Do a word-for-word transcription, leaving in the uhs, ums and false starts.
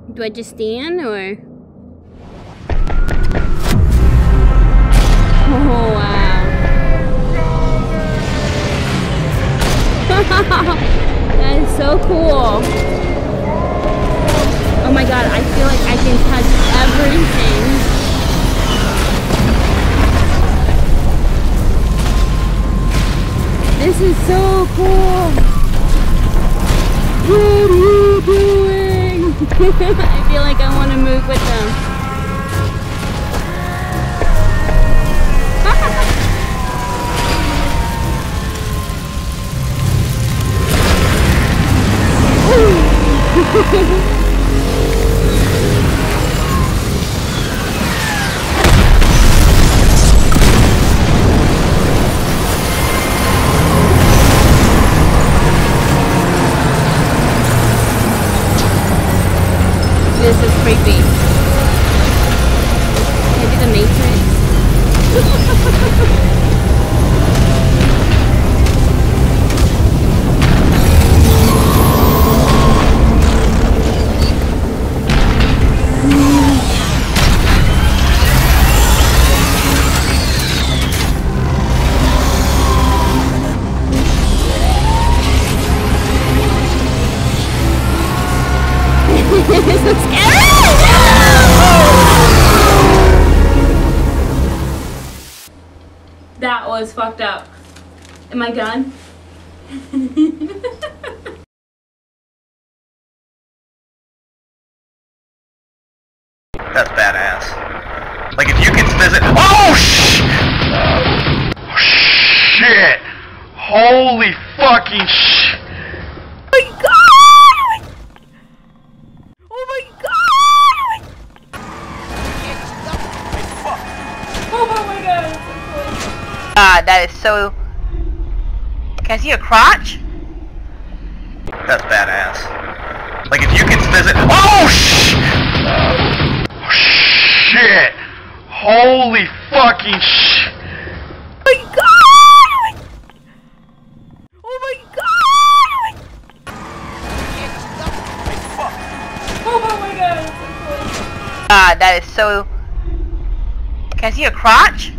Do I just stand or? Oh wow. That is so cool. Oh my god, I feel like I can touch everything. This is so cool. What are you doing? I feel like I want to move with them. This is creepy. Can I do the Matrix? This is scary! That was fucked up. Am I done? That's badass. Like if you can visit. Oh sh! Shit! Holy fucking sh! Oh my god! Oh my god! Oh my god! God, that is so... Can I see your crotch? That's badass. Like if you can visit. Oh sh! Shit! Holy fucking sh! Oh my god! Oh my god! Oh my god! God, that is so... Can I see your crotch?